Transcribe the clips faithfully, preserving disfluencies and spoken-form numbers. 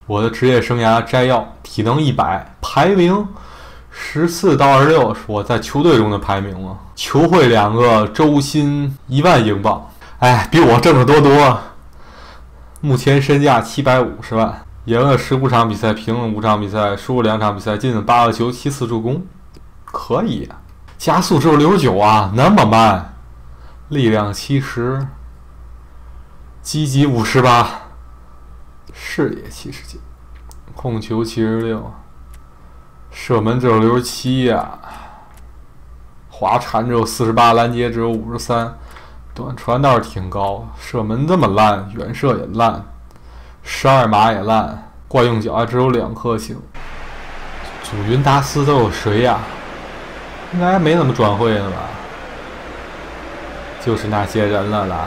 我的职业生涯摘要：体能一百，排名十四到二十六，是我在球队中的排名了。球会两个，周薪一万英镑，哎，比我挣得多多。目前身价七百五十万，赢了十五场比赛，平了五场比赛，输了两场比赛，进了八个球，七次助攻，可以啊。加速只有六十九啊，那么慢。力量七十，积极五十八，视野七十九，控球七十六，射门只有六十七呀，滑铲只有四十八，拦截只有五十三，短传倒是挺高，射门这么烂，远射也烂，十二码也烂，惯用脚还只有两颗星。祖云达斯都有谁呀？应该没怎么转会呢吧？就是那些人了啦。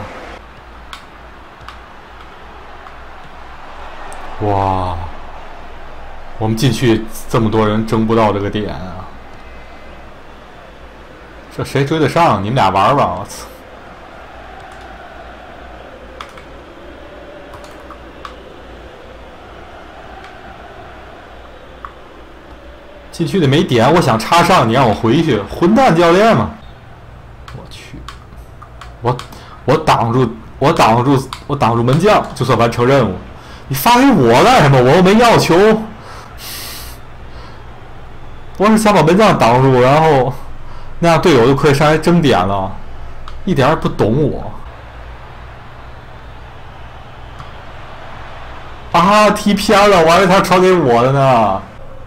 哇，我们进去这么多人争不到这个点啊！这谁追得上？你们俩玩吧！我操！进去的没点，我想插上，你让我回去，混蛋教练嘛！我去，我我挡住，我挡住，我挡住门将，就算完成任务。你发给我干什么？我又没要球。我是想把门将挡住，然后那样队友就可以上来争点了，一点也不懂我。啊，踢偏了，我还以为他传给我的呢。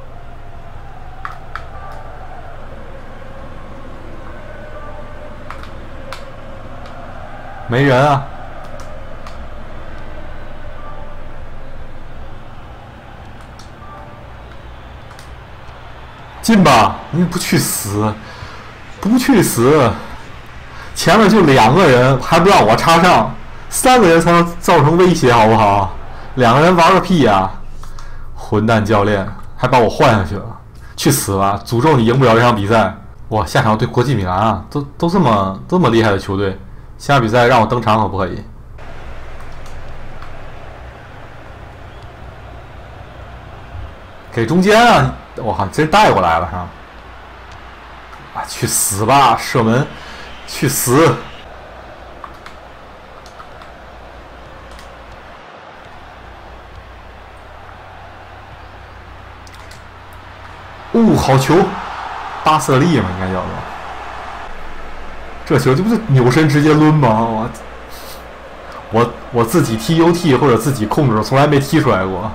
没人啊！进吧！你不去死，不去死！前面就两个人，还不让我插上，三个人才能造成威胁，好不好？两个人玩个屁呀、啊！混蛋教练还把我换下去了，去死吧！诅咒你赢不了这场比赛！哇，下场对国际米兰啊，都都这么这么厉害的球队。下比赛让我登场可不可以？给中间啊！我靠，真带过来了是吧？啊，去死吧！射门，去死！哦，好球！巴瑟利嘛，应该叫做。这球这不是扭身直接抡吗？我我我自己踢 U T 或者自己控制，从来没踢出来过。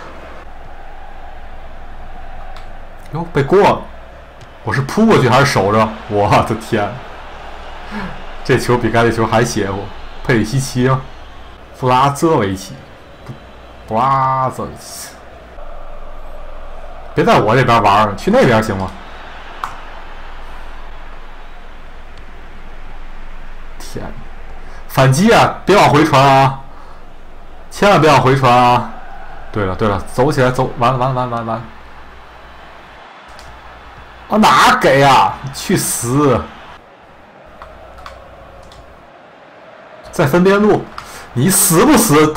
哟，被过了！我是扑过去还是守着？我的天！这球比刚才球还邪乎。佩里西奇，弗拉泽维奇，布拉泽维奇，别在我这边玩了，去那边行吗？天，反击啊！别往回传啊！千万别往回传啊！对了对了，走起来走！完了完了完了完了完了！啊，哪给啊？去死！再分边路，你死不死？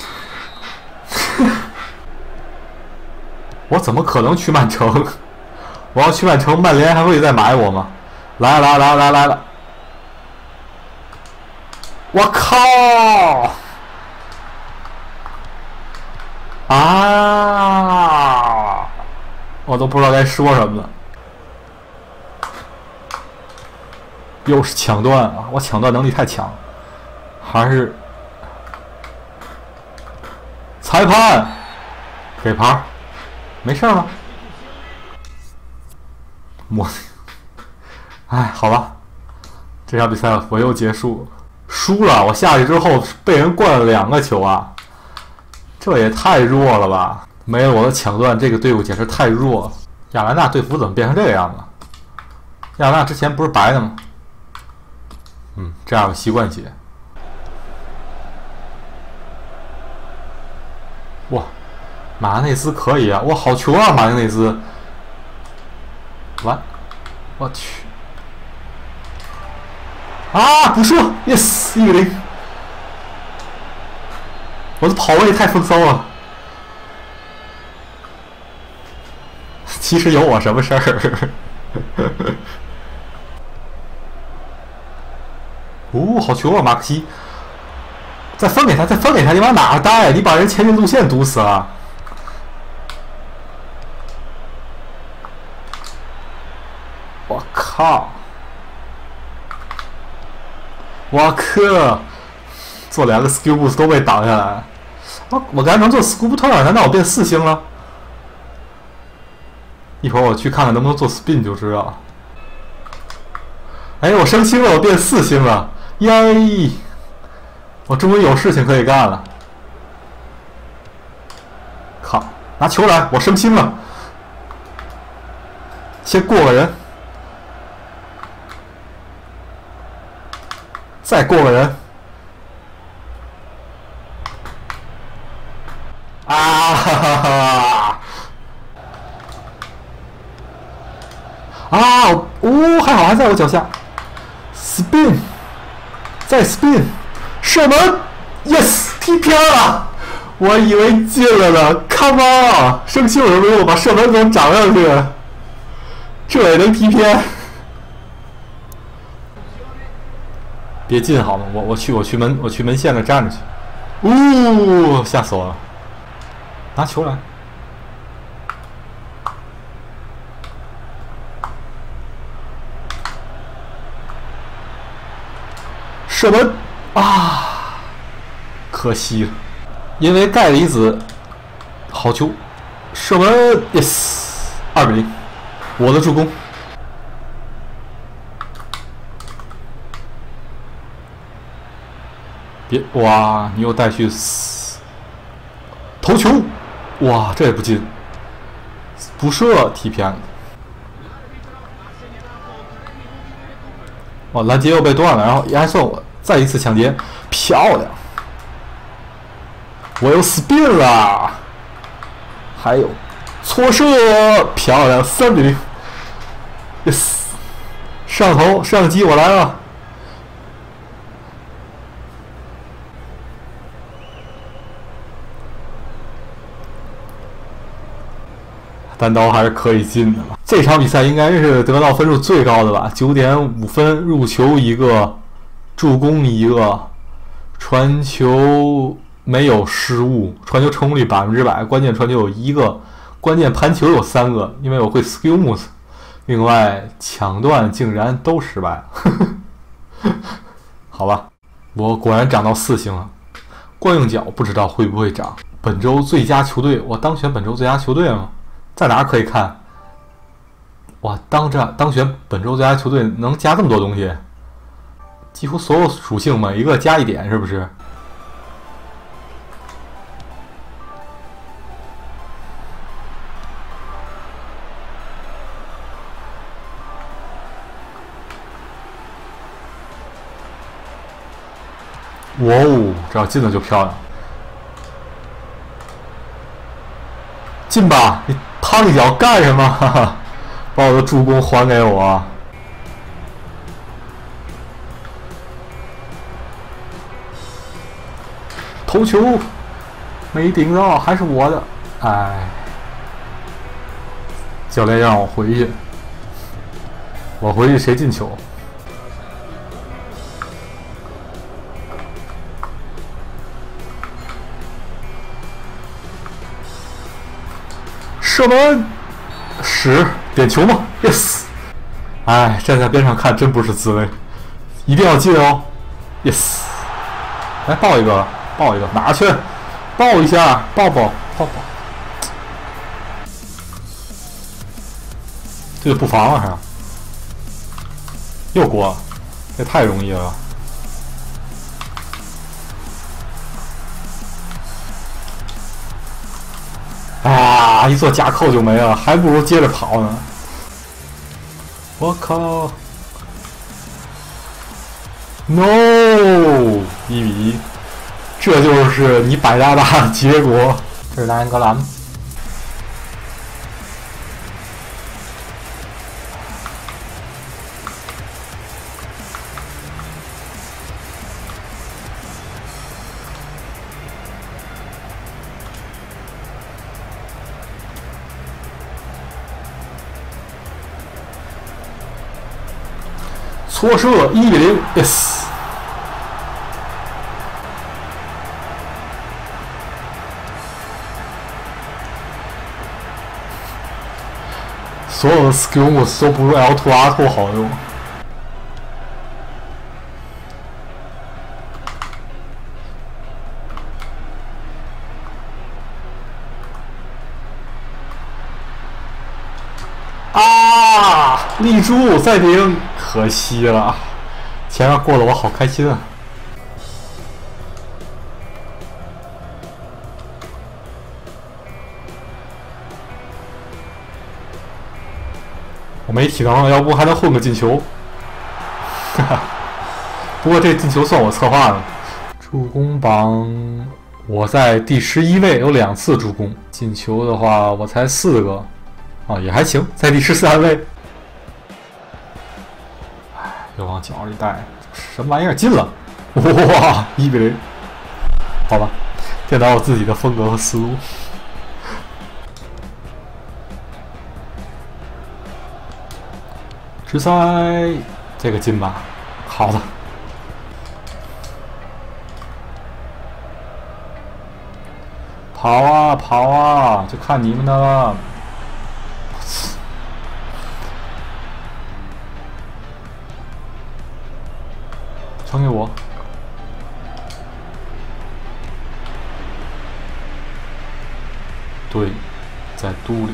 我怎么可能去曼城？我要去曼城，曼联还会再买我吗？来来来来来了！我靠！啊！我都不知道该说什么了。又是抢断啊！我抢断能力太强，还是裁判给牌，没事吗？我，哎，好吧，这场比赛我又结束了。输了，我下去之后被人灌了两个球啊，这也太弱了吧！没了我的抢断，这个队伍简直太弱了。亚兰纳队服怎么变成这个样子？亚兰纳之前不是白的吗？嗯，这样习惯些。哇，马内斯可以啊！哇，好球啊，马内斯！完，我去！啊，不射 ，yes， 一个零。我的跑位太风骚了。 其实有我什么事儿？哦，好球啊，马克西！再分给他，再分给他，你往哪儿带？你把人前进路线堵死了！我靠！我靠！做两个 skill boost 都被挡下来。啊，我刚才能做 scoop turn，难道我变四星了？一会儿我去看看能不能做 spin 就知道了。哎，我升星了，我变四星了，耶！我终于有事情可以干了。靠，拿球来，我升星了。先过个人，再过个人。啊哈哈哈！啊，哦，还好还在我脚下。spin， 再 spin。射门 ，yes， 踢偏了，我以为进了呢 ，come on， 生气有什么用？把射门给我涨上去，这也能踢偏？别进好吗？我我去我去门我去门线那站着去，呜、哦，吓死我了！拿球来，射门。啊，可惜了，因为钙离子，好球，射门 ，yes， 二比零，我的助攻。别，哇，你又带去头球，哇，这也不进，不射踢偏了。哇，拦截又被断了，然后也还算我。再一次抢劫，漂亮！我又 spin 了，还有错射，漂亮，三比零 ，yes！ 上头上机，我来了。单刀还是可以进的吧？这场比赛应该是得到分数最高的吧？九点五分，入球一个。助攻一个，传球没有失误，传球成功率百分之百，关键传球有一个，关键盘球有三个，因为我会 skill moves， 另外抢断竟然都失败了，好吧，我果然涨到四星了。惯用脚不知道会不会涨。本周最佳球队，我当选本周最佳球队吗？在哪儿可以看？哇，当这当选本周最佳球队能加这么多东西？几乎所有属性每一个加一点，是不是？哇哦，这要进了就漂亮！进吧，你趟一脚干什么？哈哈，把我的助攻还给我！头球没顶到，还是我的，哎，教练让我回去，我回去谁进球？射门，十点球吗 ？Yes， 哎，站在边上看真不是滋味，一定要进哦 ！Yes， 来抱一个。抱一个，拿去，抱一下，抱抱，抱抱。这个不防了是吧？又过，这太容易了。啊！一做假扣就没了，还不如接着跑呢。我靠 ！No， 一比一。这就是你百搭大的结果。这是南英格兰。 错射一比零 ，yes。所有的 skill moves 都不如 L 二 R 二好用。啊！立柱再顶，可惜了，前面过了我好开心啊！我没体能了，要不还能混个进球。哈哈，不过这进球算我策划的。助攻榜我在第十一位，有两次助攻。进球的话，我才四个。啊，也还行，在第十三位。哎，又往脚里带，什么玩意儿进了？哇，一比零。好吧，电脑有自己的风格和思路。直塞，这个进吧，好的。跑啊跑啊，就看你们的了。传给我。对，在嘟里。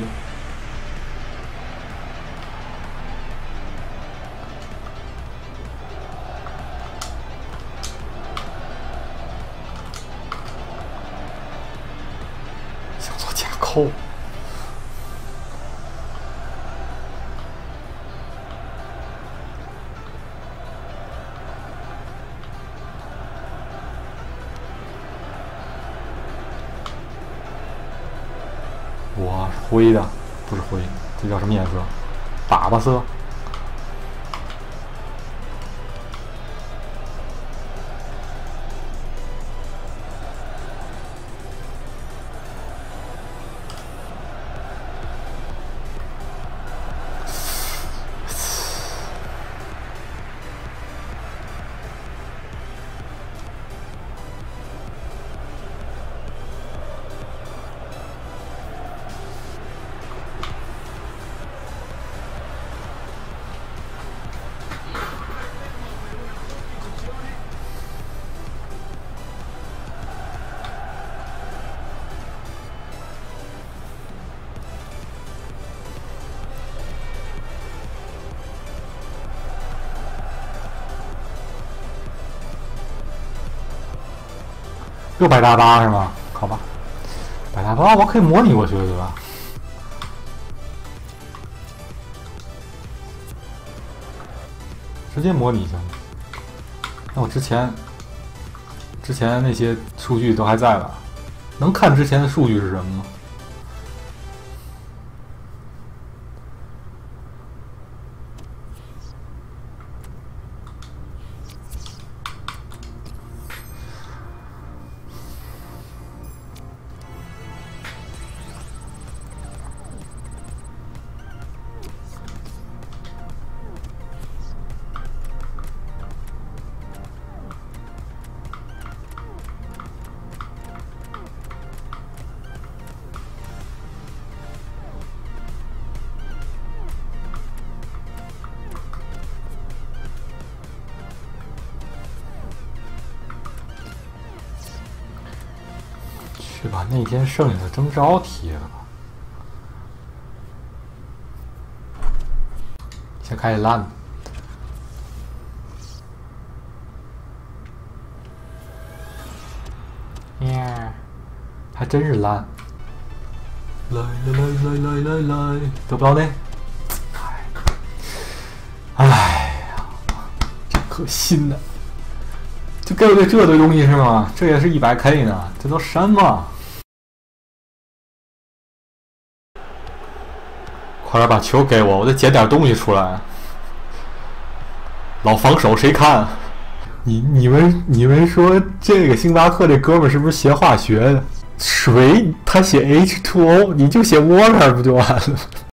想做假扣。我灰的，不是灰，这叫什么颜色？粑粑色。又摆大巴是吗？好吧，摆大巴我可以模拟过去，对吧？直接模拟行吗？那我之前之前那些数据都还在吧？能看之前的数据是什么吗？去把那天剩下的征召贴了吧。先开始烂。呀，还真是烂。来来来来来来来，得不到呢。哎，哎呀，真可心呐！就给我这这堆东西是吗？这也是一百 K 呢，这都什么？快点把球给我，我得捡点东西出来。老防守谁看？你你们你们说这个星巴克这哥们儿是不是学化学的？水他写 H 二 O， 你就写 water 不就完了？